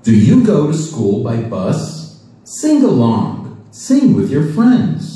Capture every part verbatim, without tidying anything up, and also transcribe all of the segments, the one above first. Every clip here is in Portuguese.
Do you go to school by bus? Sing along. Sing with your friends.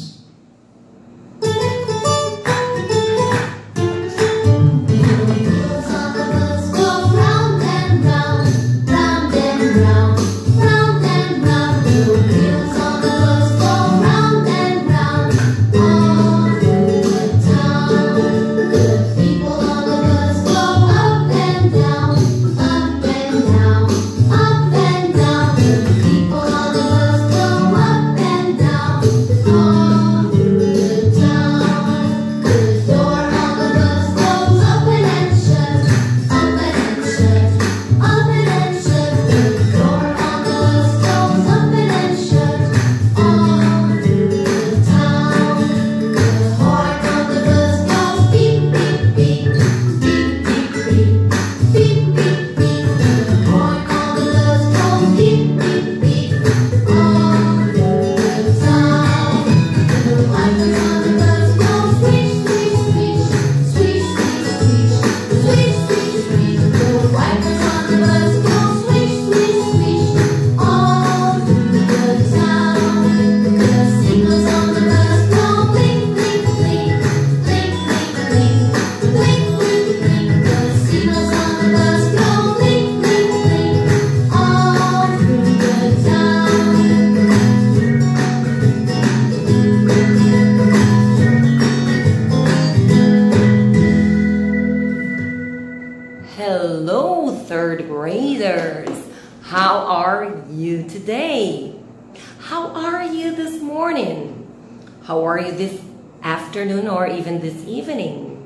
Hello, third graders. How are you today? How are you this morning? How are you this afternoon or even this evening?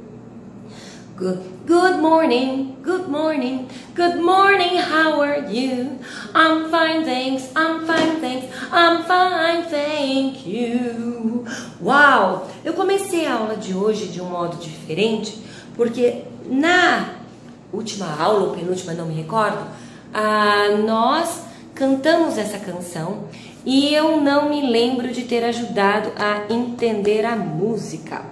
Good, good morning, good morning, good morning, how are you? I'm fine, thanks, I'm fine, thanks, I'm fine, thank you. Uau! Eu comecei a aula de hoje de um modo diferente, porque na última aula, ou penúltima, não me recordo, ah, nós cantamos essa canção e eu não me lembro de ter ajudado a entender a música.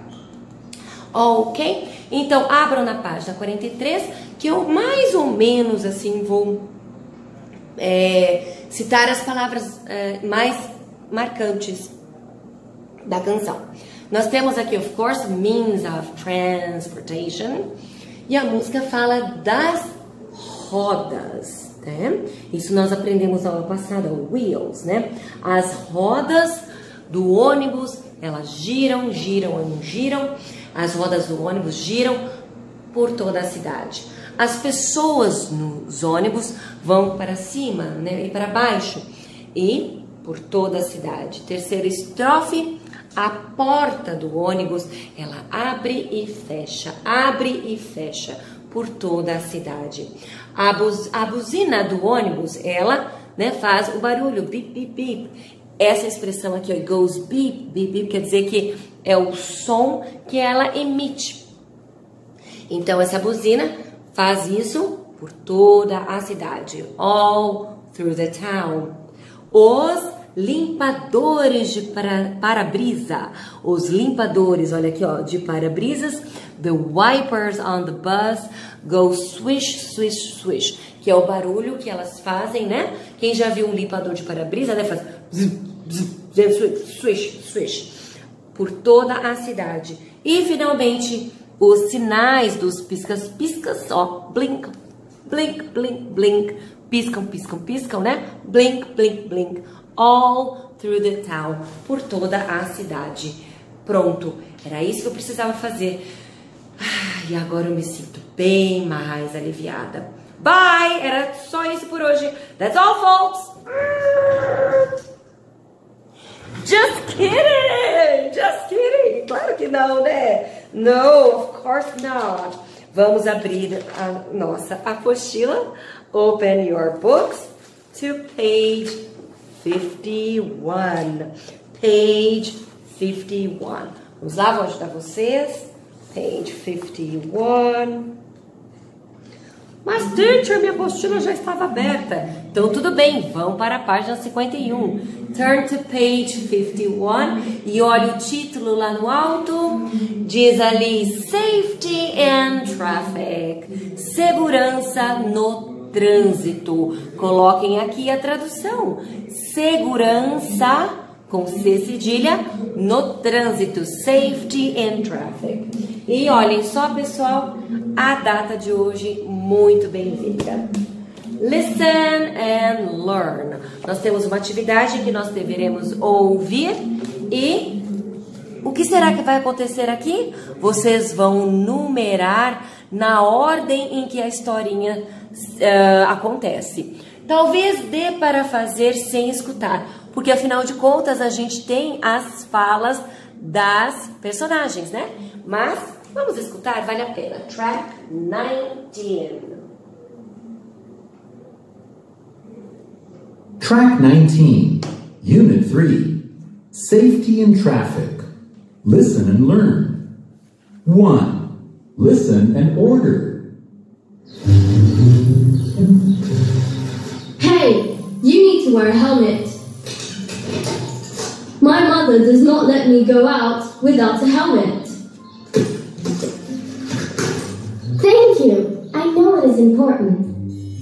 Ok? Então, abram na página quarenta e três, que eu mais ou menos assim vou é, citar as palavras é, mais marcantes da canção. Nós temos aqui, of course, means of transportation. E a música fala das rodas, né? Isso nós aprendemos na aula passada, wheels, né? As rodas do ônibus, elas giram, giram, não giram. As rodas do ônibus giram por toda a cidade. As pessoas nos ônibus vão para cima, né? E para baixo. E por toda a cidade. Terceira estrofe. A porta do ônibus, ela abre e fecha, abre e fecha por toda a cidade. A, buz, a buzina do ônibus, ela, né, faz o barulho, bip, bip, bip. Essa expressão aqui, ó, goes beep, beep, beep, quer dizer que é o som que ela emite. Então, essa buzina faz isso por toda a cidade, all through the town. Os limpadores de para-brisa, os limpadores, olha aqui, ó, de para-brisas, the wipers on the bus go swish, swish, swish, que é o barulho que elas fazem, né? Quem já viu um limpador de para-brisa, né, faz swish, swish, swish, por toda a cidade. E finalmente, os sinais dos piscas-piscas, ó, blink, blink, blink, blink, piscam, piscam, piscam, né? Blink, blink, blink. All through the town, por toda a cidade. Pronto, era isso que eu precisava fazer. Ah, e agora eu me sinto bem mais aliviada. Bye! Era só isso por hoje. That's all, folks! Just kidding! Just kidding! Claro que não, né? No, of course not. Vamos abrir a nossa apostila. Open your books to page fifty-one. Page fifty-one. Vamos lá, vou ajudar vocês. Page fifty-one. Mas, teacher, minha apostila já estava aberta. Então, tudo bem, vamos para a página cinquenta e um. Turn to page fifty-one. E olha o título lá no alto. Diz ali, Safety and Traffic. Segurança no trânsito. Coloquem aqui a tradução. Segurança, com C cedilha, no trânsito. Safety in traffic. E olhem só, pessoal, a data de hoje muito bem-vinda. Listen and learn. Nós temos uma atividade que nós deveremos ouvir e o que será que vai acontecer aqui? Vocês vão numerar na ordem em que a historinha uh, acontece. Talvez dê para fazer sem escutar, porque afinal de contas a gente tem as falas das personagens, né? Mas vamos escutar, vale a pena. Track nineteen. Track nineteen, Unit three, Safety in Traffic. Listen and learn. one. Listen and order. Hey, you need to wear a helmet. My mother does not let me go out without a helmet. Thank you. I know it is important.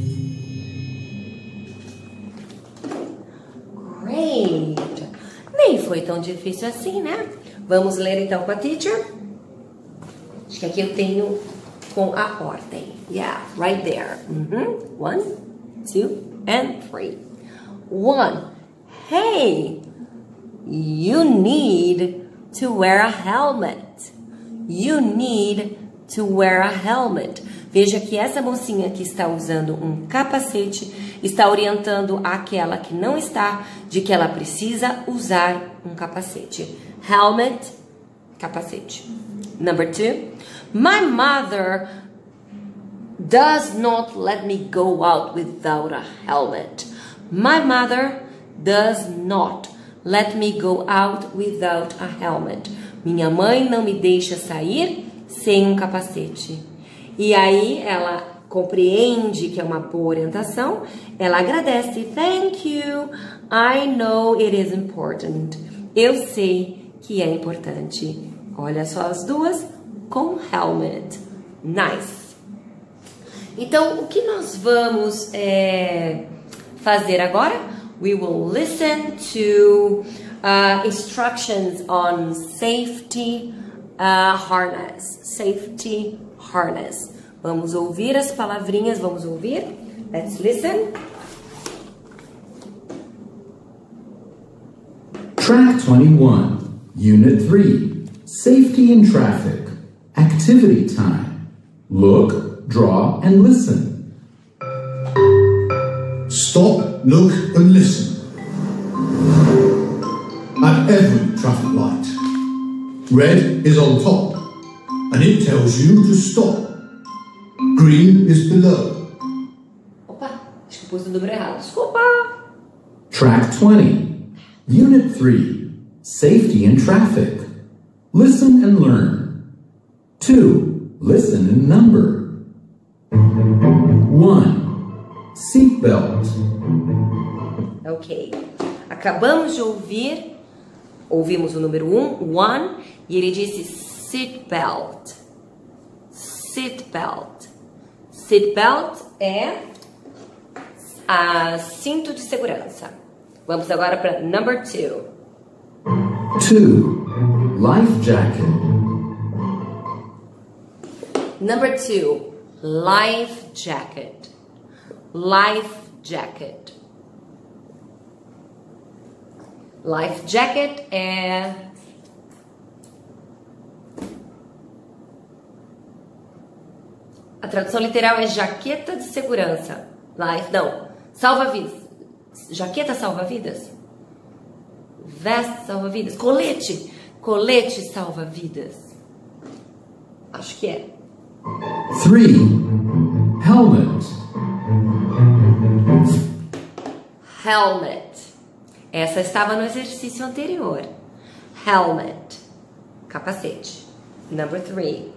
Great. Nem foi tão difícil assim, né? Vamos ler então com a teacher? Acho que aqui eu tenho com a ordem. Yeah, right there. Mm-hmm. One, two, and three. One. Hey, you need to wear a helmet. You need to wear a helmet. Veja que essa mocinha que está usando um capacete está orientando aquela que não está de que ela precisa usar um capacete. Helmet, capacete. Number two, my mother does not let me go out without a helmet. My mother does not let me go out without a helmet. Minha mãe não me deixa sair sem um capacete. E aí ela compreende que é uma boa orientação, ela agradece. Thank you, I know it is important. Eu sei que é importante. Olha só as duas com helmet. Nice. Então, o que nós vamos é, fazer agora? We will listen to uh, instructions on safety uh, harness. Safety harness. Vamos ouvir as palavrinhas, vamos ouvir? Let's listen. Track twenty-one, Unit three, Safety in Traffic. Activity time. Look, draw, and listen. Stop, look, and listen. At every traffic light. Red is on top, and it tells you to stop. Green is below. Opa, acho que pus o número errado. Desculpa. Track twenty, Unit three, Safety in Traffic. Listen and learn. two. Listen and number. one. Seatbelt. Ok. Acabamos de ouvir, ouvimos o número um, one, e ele disse seatbelt. Seatbelt. Seatbelt é a cinto de segurança. Vamos agora para number two. two. Life jacket. Number two, life jacket. Life jacket. Life jacket é a tradução literal é jaqueta de segurança. Life, não, salva-vidas. Jaqueta salva-vidas? Veste salva-vidas? Colete. Colete salva-vidas. Acho que é. three. Helmet. Helmet. Essa estava no exercício anterior. Helmet. Capacete. Number three.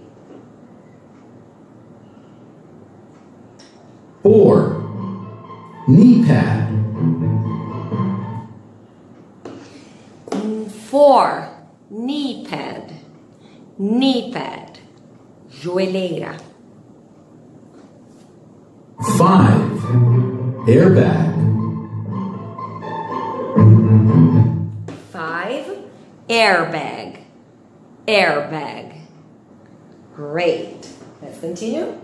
four. Knee pad. Four. Knee pad. Knee pad. Joelheira. five. Airbag. Five, airbag. Airbag. Great. Let's continue.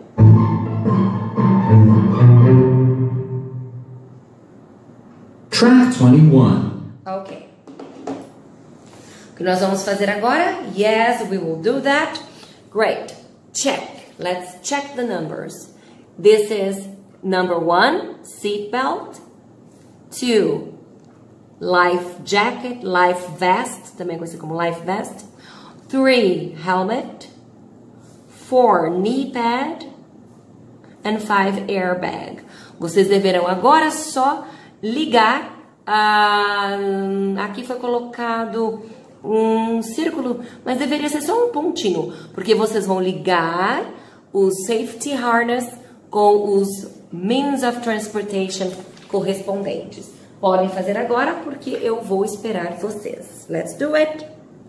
Track twenty-one. Ok. O que nós vamos fazer agora? Yes, we will do that. Great. Check. Let's check the numbers. This is number one, seat belt. Two, life jacket, life vest, também conhecido como life vest. Three, helmet. Four, knee pad. And five, airbag. Vocês deverão agora só ligar. Uh, aqui foi colocado um círculo, mas deveria ser só um pontinho, porque vocês vão ligar o safety harness com os means of transportation correspondentes. Podem fazer agora, porque eu vou esperar vocês. Let's do it!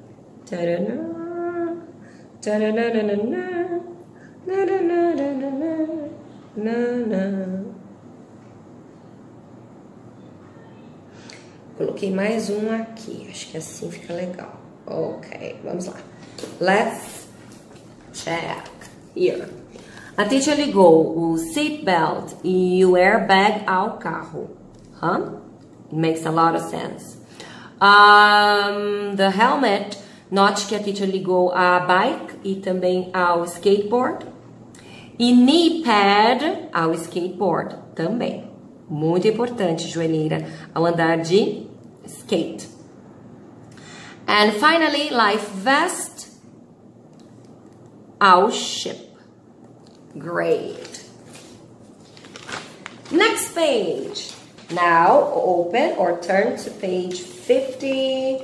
Coloquei mais um aqui, acho que assim fica legal. Ok, vamos lá. Let's check here. A teacher ligou o seat belt e o airbag ao carro. Huh? It makes a lot of sense. Um, the helmet, note que a teacher ligou a bike e também ao skateboard. E knee pad ao skateboard também. Muito importante, joelheira, ao andar de skate. And finally, life vest ao ship. Great. Next page. Now open or turn to page fifty-two.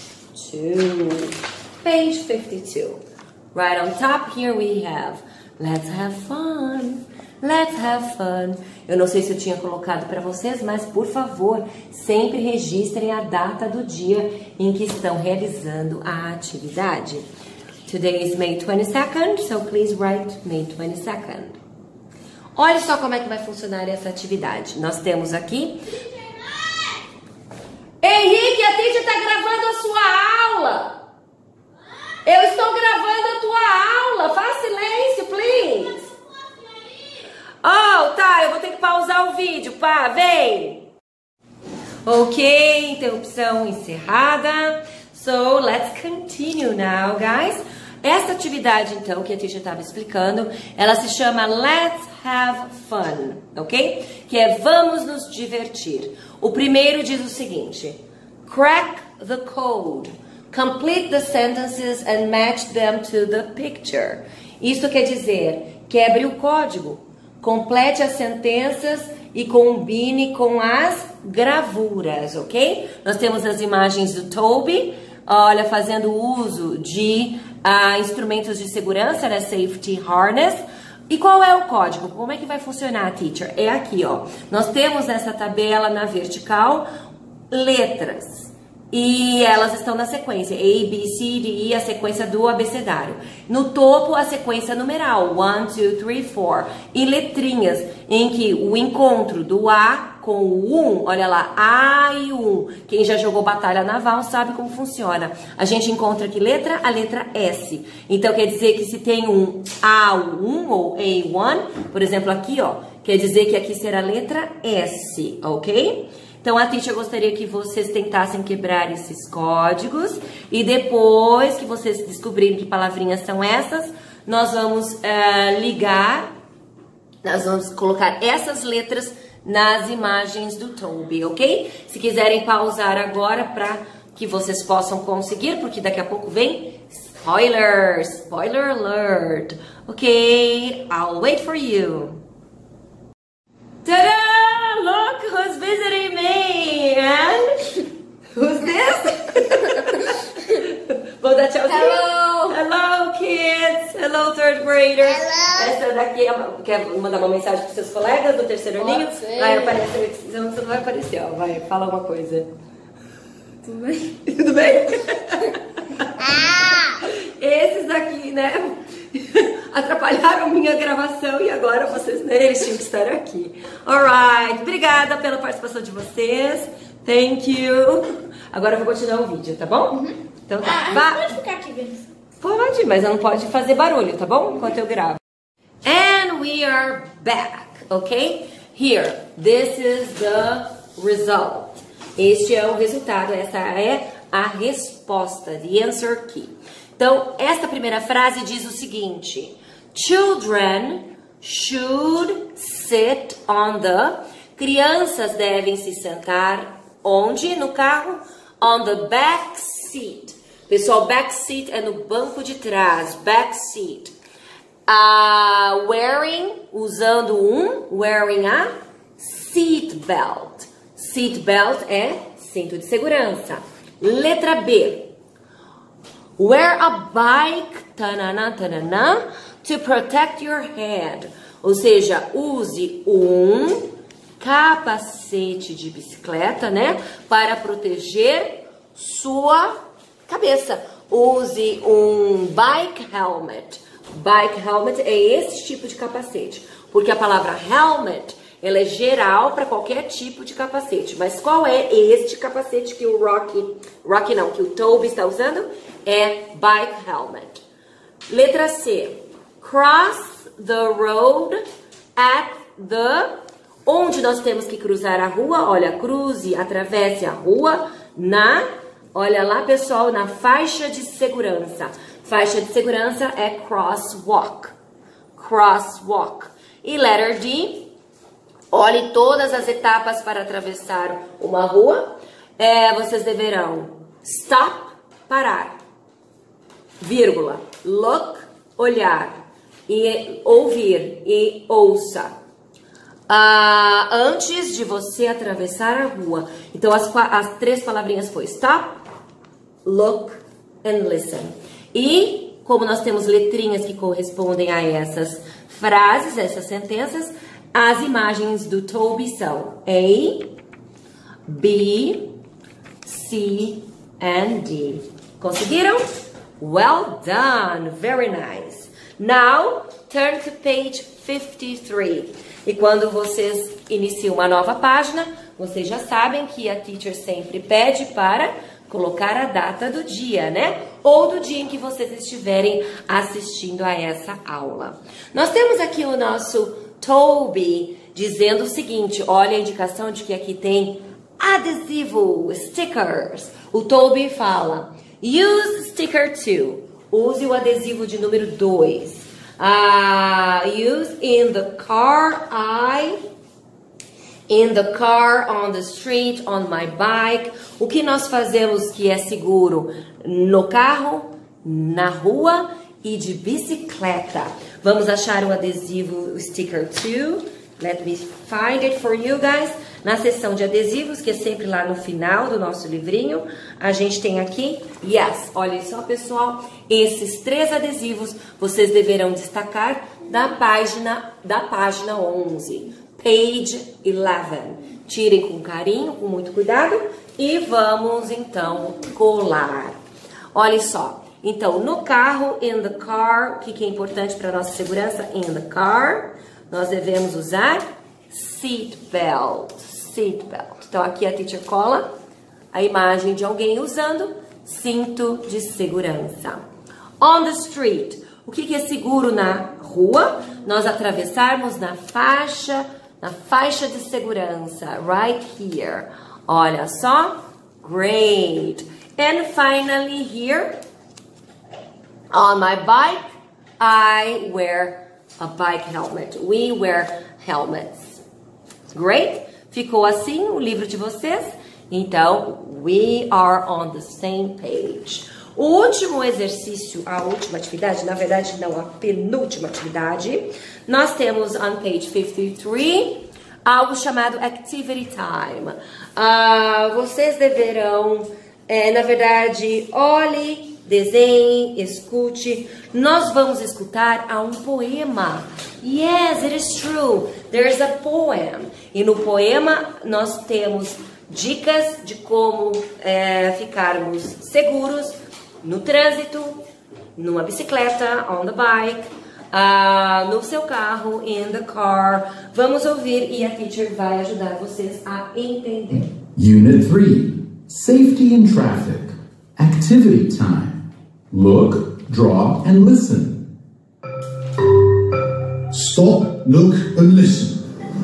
Page fifty-two. Right on top here we have let's have fun. Let's have fun. Eu não sei se eu tinha colocado para vocês, mas por favor, sempre registrem a data do dia em que estão realizando a atividade. Today is May twenty-second, so please write May twenty-second. Olha só como é que vai funcionar essa atividade. Nós temos aqui... Henrique, a teacher está gravando a sua aula. Eu estou gravando a tua aula. Faz silêncio, please. Oh, tá, eu vou ter que pausar o vídeo, pá, vem. Ok, interrupção encerrada. So, let's continue now, guys. Essa atividade, então, que a teacher estava explicando, ela se chama Let's Have Fun, ok? Que é vamos nos divertir. O primeiro diz o seguinte: crack the code. Complete the sentences and match them to the picture. Isso quer dizer, quebre o código. Complete as sentenças e combine com as gravuras, ok? Nós temos as imagens do Toby, olha, fazendo uso de uh, instrumentos de segurança, né? Safety harness. E qual é o código? Como é que vai funcionar, teacher? É aqui, ó. Nós temos nessa tabela na vertical letras. E elas estão na sequência, A, B, C, D, E, a sequência do abecedário. No topo, a sequência numeral, um, dois, três, quatro. E letrinhas, em que o encontro do A com o um, olha lá, A e um. Quem já jogou batalha naval sabe como funciona. A gente encontra que letra? A letra S. Então, quer dizer que se tem um A um ou A um, por exemplo, aqui, ó, quer dizer que aqui será a letra S, ok? Então, a teacher gostaria que vocês tentassem quebrar esses códigos e depois que vocês descobrirem que palavrinhas são essas, nós vamos uh, ligar, nós vamos colocar essas letras nas imagens do Toby, ok? Se quiserem pausar agora para que vocês possam conseguir, porque daqui a pouco vem spoiler, spoiler alert, ok? I'll wait for you. Ta-da! Look who's visiting me! And who's this? Vou dar tchauzinho. Hello! Hello, kids! Hello, third graders! Hello! Essa daqui é, quer mandar uma mensagem para os seus colegas do terceiro aninho? ser. Vai aparecer, você não vai aparecer, ó. Vai, fala uma coisa. Tudo bem? Tudo bem? Esses aqui, né, atrapalharam minha gravação e agora vocês, né, eles tinham que estar aqui. Alright, obrigada pela participação de vocês. Thank you. Agora eu vou continuar o vídeo, tá bom? Uhum. Então tá. Ah, Vá. pode ficar aqui vendo. Pode, mas não pode fazer barulho, tá bom? Enquanto eu gravo. And we are back, okay? Here, this is the result. Este é o resultado, essa é a resposta, the answer key. Então, esta primeira frase diz o seguinte: Children should sit on the... Crianças devem se sentar onde? No carro? On the back seat. Pessoal, back seat é no banco de trás, back seat. Uh, wearing, usando um, wearing a seat belt. Seat belt é cinto de segurança. Letra B. Wear a bike, tanana, tanana, to protect your head. Ou seja, use um capacete de bicicleta, né? Para proteger sua cabeça. Use um bike helmet. Bike helmet é esse tipo de capacete. Porque a palavra helmet, ela é geral para qualquer tipo de capacete. Mas qual é este capacete que o Rocky, Rocky não, que o Toby está usando? É bike helmet. Letra C. Cross the road at the... Onde nós temos que cruzar a rua? Olha, cruze, atravesse a rua na... Olha lá, pessoal, na faixa de segurança. Faixa de segurança é crosswalk. Crosswalk. E letter D... Olhe todas as etapas para atravessar uma rua. É, vocês deverão stop, parar, vírgula, look, olhar, e ouvir, e ouça. Ah, antes de você atravessar a rua. Então, as, as três palavrinhas foi stop, look and listen. E, como nós temos letrinhas que correspondem a essas frases, essas sentenças, as imagens do Toby são A, B, C and D. Conseguiram? Well done! Very nice. Now, turn to page fifty-three. E quando vocês iniciam uma nova página, vocês já sabem que a teacher sempre pede para colocar a data do dia, né? Ou do dia em que vocês estiverem assistindo a essa aula. Nós temos aqui o nosso Toby dizendo o seguinte, olha a indicação de que aqui tem adesivo, stickers. O Toby fala, use sticker two, use o adesivo de número dois. Uh, use in the car, I, in the car, on the street, on my bike. O que nós fazemos que é seguro no carro, na rua e de bicicleta. Vamos achar o adesivo, o sticker two. Let me find it for you guys. Na seção de adesivos, que é sempre lá no final do nosso livrinho, a gente tem aqui, yes, olhem só, pessoal, esses três adesivos vocês deverão destacar da página, da página onze, page eleven. Tirem com carinho, com muito cuidado, e vamos, então, colar. Olhem só. Então, no carro, in the car, o que, que é importante para a nossa segurança? In the car, nós devemos usar seat belt, seat belt. Então, aqui a teacher cola a imagem de alguém usando cinto de segurança. On the street, o que, que é seguro na rua? Nós atravessarmos na faixa, na faixa de segurança, right here. Olha só, great. And finally here, on my bike, I wear a bike helmet. We wear helmets. Great? Ficou assim o livro de vocês? Então, we are on the same page. O último exercício, a última atividade, na verdade não, a penúltima atividade, nós temos on page fifty-three, algo chamado activity time. Uh, vocês deverão, é, na verdade, olhe, desenhe, escute. Nós vamos escutar a um poema. Yes, it is true. There is a poem. E no poema nós temos dicas de como é, ficarmos seguros no trânsito, numa bicicleta, on the bike, uh, no seu carro, in the car. Vamos ouvir e a teacher vai ajudar vocês a entender. Unit three, Safety in Traffic. Activity time. Look, draw, and listen. Stop, look and listen.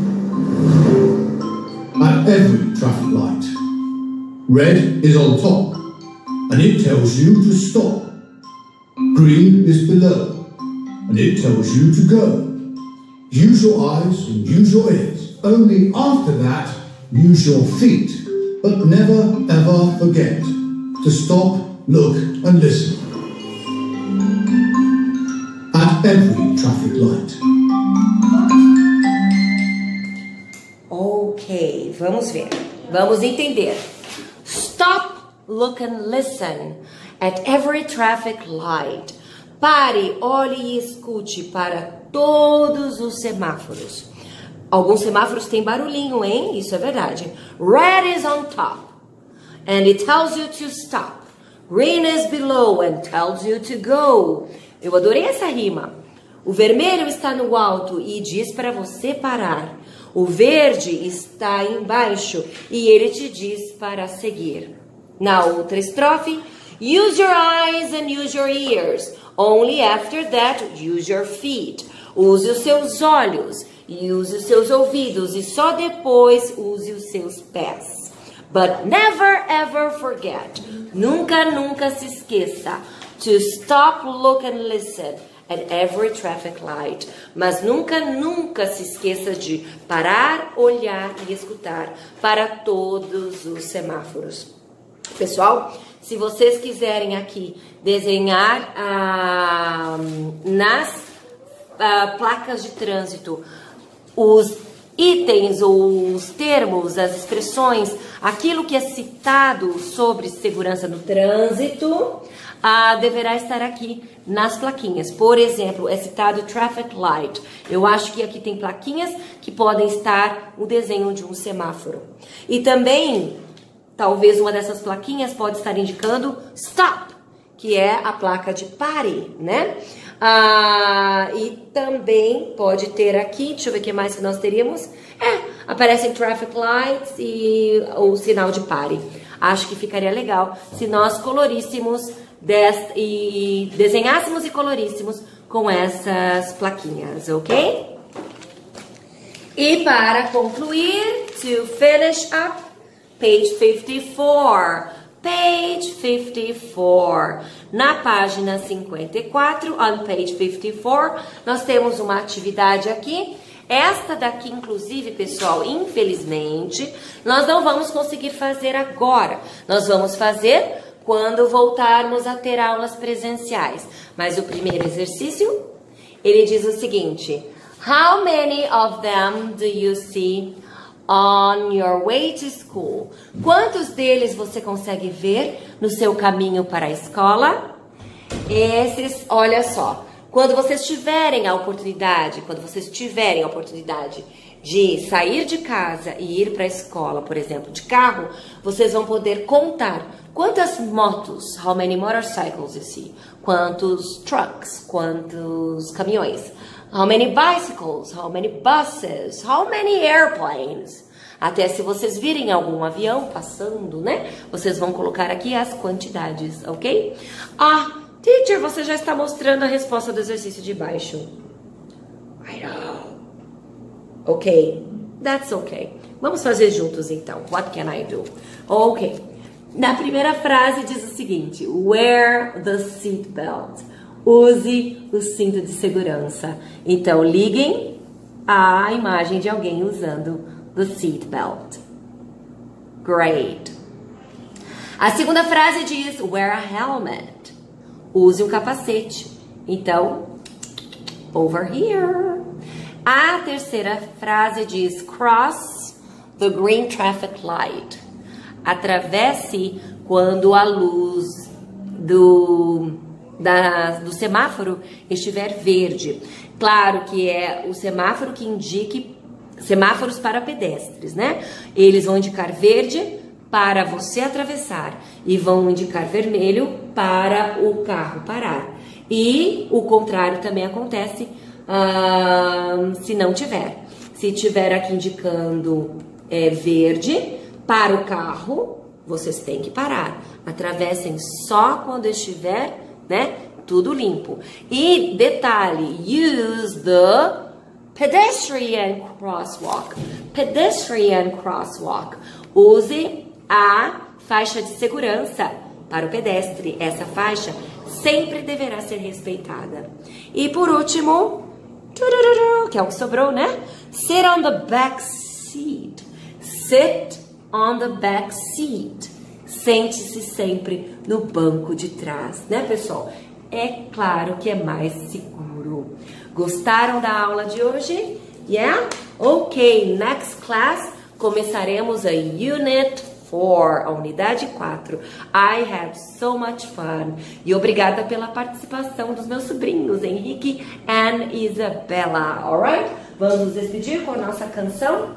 At every traffic light, red is on top and it tells you to stop. Green is below and it tells you to go. Use your eyes and use your ears. Only after that, use your feet. But never ever forget to stop, look and listen. At every traffic light. Ok, vamos ver. Vamos entender. Stop, look and listen at every traffic light. Pare, olhe e escute para todos os semáforos. Alguns semáforos têm barulhinho, hein? Isso é verdade. Red is on top and it tells you to stop. Green is below and tells you to go. Eu adorei essa rima. O vermelho está no alto e diz para você parar. O verde está embaixo e ele te diz para seguir. Na outra estrofe, use your eyes and use your ears. Only after that, use your feet. Use os seus olhos e use os seus ouvidos e só depois use os seus pés. But never ever forget. Nunca, nunca se esqueça. To stop, look and listen at every traffic light. Mas nunca, nunca se esqueça de parar, olhar e escutar para todos os semáforos. Pessoal, se vocês quiserem aqui desenhar ah, nas ah, placas de trânsito os itens, os termos, as expressões, aquilo que é citado sobre segurança no trânsito, ah, deverá estar aqui nas plaquinhas. Por exemplo, é citado traffic light. Eu acho que aqui tem plaquinhas que podem estar o desenho de um semáforo. E também, talvez uma dessas plaquinhas pode estar indicando stop, que é a placa de pare, né? Ah, e também pode ter aqui, deixa eu ver o que mais que nós teríamos. É, aparecem traffic lights e o sinal de pare. Acho que ficaria legal se nós coloríssemos dest, e desenhássemos e coloríssemos com essas plaquinhas, ok? E para concluir, to finish up, page fifty-four. Page fifty-four. Na página cinquenta e quatro, on page fifty-four, nós temos uma atividade aqui. Esta daqui, inclusive, pessoal, infelizmente, nós não vamos conseguir fazer agora. Nós vamos fazer quando voltarmos a ter aulas presenciais. Mas o primeiro exercício, ele diz o seguinte: how many of them do you see on your way to school? Quantos deles você consegue ver no seu caminho para a escola? Esses, olha só, quando vocês tiverem a oportunidade, quando vocês tiverem a oportunidade de sair de casa e ir para a escola, por exemplo, de carro, vocês vão poder contar quantas motos, how many motorcycles you see, quantos trucks, quantos caminhões, how many bicycles, how many buses, how many airplanes. Até se vocês virem algum avião passando, né? Vocês vão colocar aqui as quantidades, ok? Ah, teacher, você já está mostrando a resposta do exercício de baixo. I know. Ok, that's ok. Vamos fazer juntos então. What can I do? Ok. Na primeira frase diz o seguinte: wear the seatbelt. Use o cinto de segurança. Então, liguem a imagem de alguém usando the seatbelt. Great. A segunda frase diz wear a helmet. Use um capacete. Então, over here. A terceira frase diz cross the green traffic light. Atravesse quando a luz do, da, do semáforo estiver verde. Claro que é o semáforo que indique semáforos para pedestres, né? Eles vão indicar verde para você atravessar e vão indicar vermelho para o carro parar. E o contrário também acontece uh, se não tiver. Se tiver aqui indicando é, verde para o carro, vocês têm que parar. Atravessem só quando estiver, né, tudo limpo. E detalhe, use the pedestrian crosswalk. Pedestrian crosswalk. Use a faixa de segurança para o pedestre. Essa faixa sempre deverá ser respeitada. E por último, que é o que sobrou, né? Sit on the back seat. Sit on the back seat. Sente-se sempre no banco de trás, né, pessoal? É claro que é mais seguro. Gostaram da aula de hoje? Yeah? Ok, next class começaremos a Unit quatro, a unidade quatro. I had so much fun. E obrigada pela participação dos meus sobrinhos, Henrique e Isabela. Alright? Vamos nos despedir com a nossa canção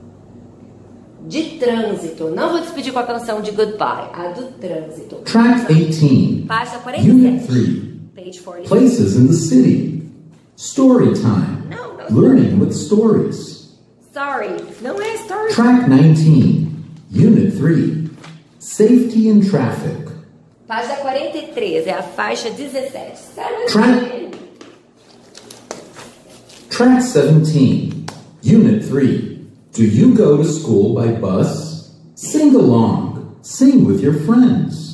de trânsito. Não vou despedir com a canção de goodbye, a do trânsito. Track eighteen. Página quarenta e sete. Unit three. Page quarenta e sete. Places in the city. Story time. Não, não. Learning with stories. Sorry, não é story. Track nineteen. Unit three. Safety in traffic. Página quarenta e três, é a faixa dezessete. Track, track seventeen. Unit three. Do you go to school by bus? Sing along. Sing with your friends.